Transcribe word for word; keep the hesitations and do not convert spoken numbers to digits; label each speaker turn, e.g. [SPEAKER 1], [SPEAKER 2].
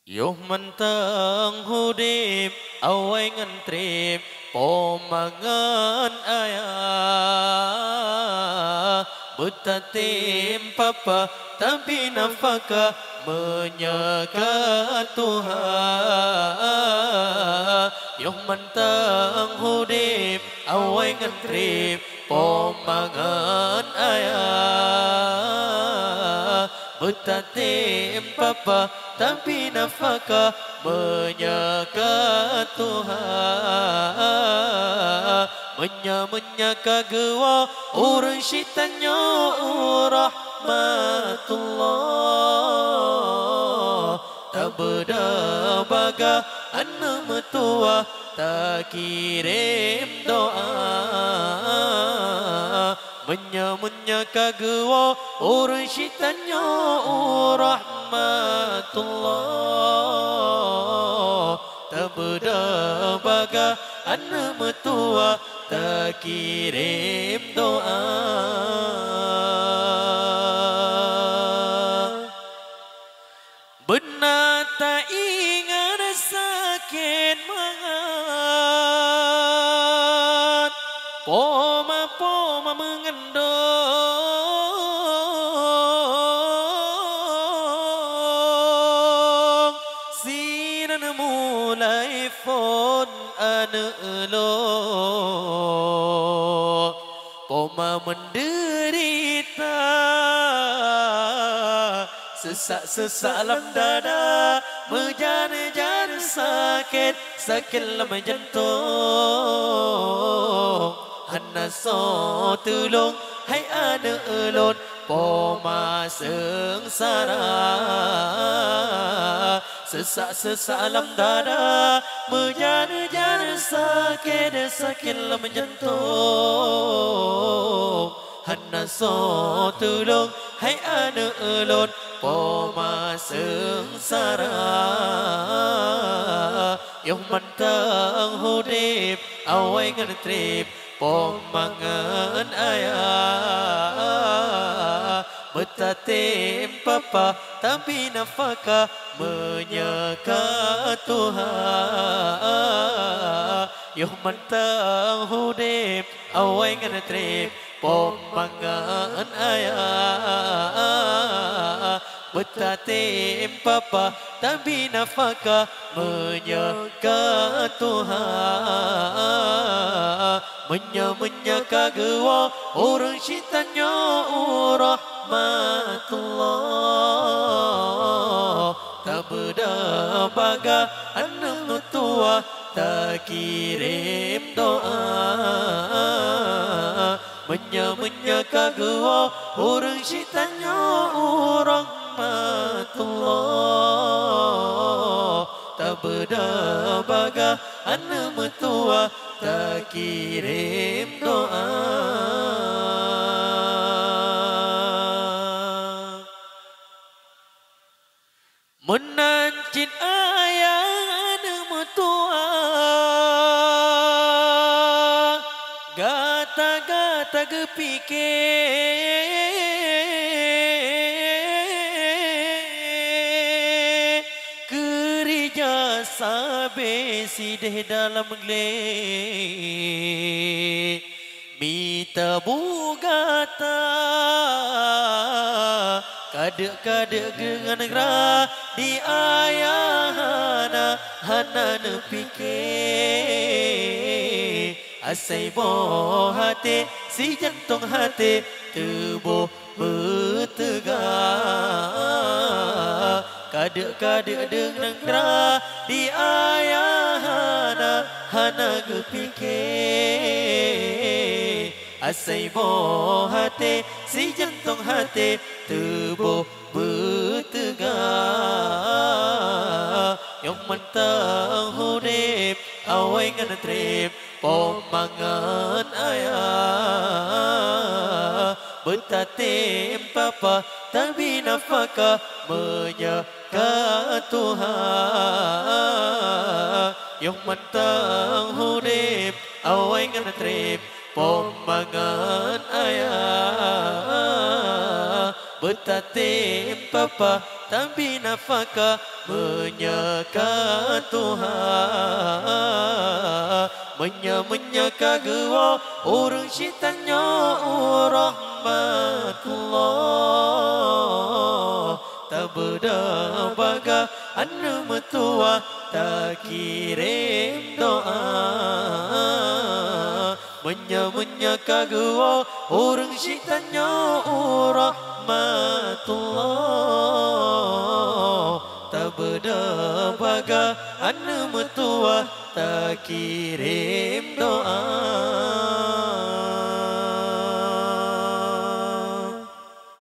[SPEAKER 1] Yuh mentang hudip awai ngantrip pomangan ayah betatim papa tapi nafkah menyaka Tuhan. Yuh mentang hudip awai ngantrip pomangan ayah betatim papa tapi nafkah menyaka Tuhan. Menya-menyaka gewa orang syaitannya rahmatullah. Tak beda baga anak metua tak kirim doa. Menya-menyaka gewa orang syaitannya rahmatullah. Tak beda baga anak metua tak kirim doa. Benar tak ingat sakit mangat poma-poma mengendong sinan mulai fon ane elok poma menderita sesak-sesak dalam dada menjadi-jadi sakit sakit dalam jantung. Hana so tulung hai ada elon poma sengsara sesak-sesak dalam dada menjadi-jadi sakit sakit dalam jantung. Hana so tulung hai ada elon poma sengsara. Yuh mantang hudip awai ngantrip pomangan ayah betatim papa tapi nafkah menyaka Tuhan. Yuh mantang hudip awai ngantrip pomangan ayah betatim papa tapi nafkah menyaka Tuhan. Menya-menyaka gewa orang syaitannya rahmatullah. Tak beda baga anak metua tak kirim doa. Menya-menyaka gewa orang syaitannya rahmatullah. Tak beda baga anak metua tak kirim doa. Menancin ayah anak metua gata-gata kepikir kerja sabe sideh dalam gele mita bugata kadek-kadek dengan gerah di ayah hana hana nepikir asai boh hati si jantung hati tubuh bertegak kadek-kadek dengan gerah di ayah hana hana kepikir asai boh hati si jantung hati tubuh bertegak. Yang mentang hudip awai ngantrip pomangan ayah betatim papa tapi nafkah menyaka Tuhan. Yang mentang hudip awai ngantrip pomangan ayah betatim papa tapi nafkah menyaka Tuhan menya-menya kagua orang syaitannya rahmatullah tak beda baga anu metua tak kirim doa menya-menya kagua orang syaitannya rahmatullah tak beda baga anu metua tak kirim doa